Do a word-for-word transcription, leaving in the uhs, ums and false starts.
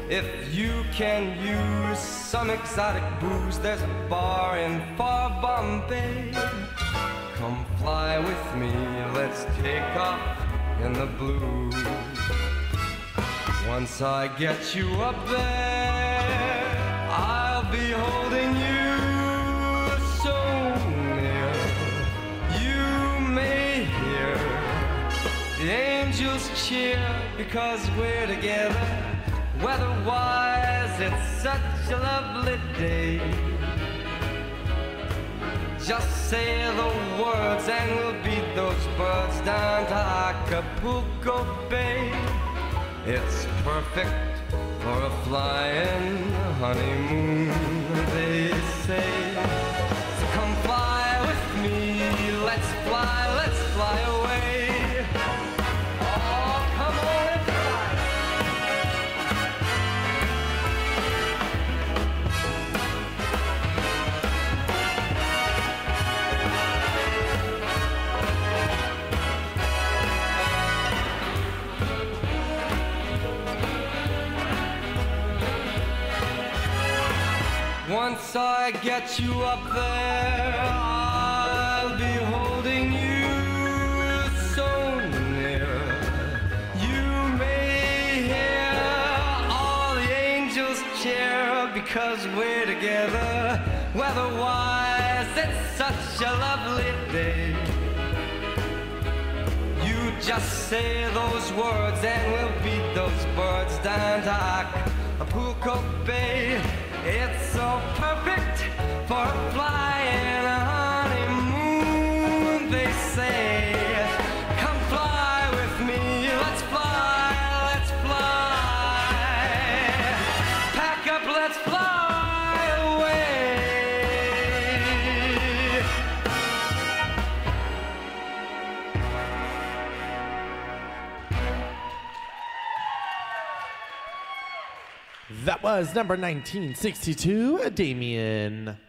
If you can use some exotic booze, there's a bar in far Bombay. Come fly with me, let's take off in the blue. Once I get you up there, I'll be holding you so near. You may hear the angels cheer because we're together. Weather-wise, it's such a lovely day. Just say the words and we'll beat those birds down to Acapulco Bay. It's perfect for a flying honeymoon, they say. So come fly with me, let's fly, let's fly away. Oh, come on and fly. Once I get you up there, I'll be holding you so near. You may hear all the angels cheer because we're together. Weather-wise, it's such a lovely day. You just say those words and we'll beat those birds down to Acapulco Bay. It's so perfect for a flying honeymoon, they say. Come fly with me, let's fly, let's fly. Pack up, let's fly away. That was number nineteen sixty-two, Damian.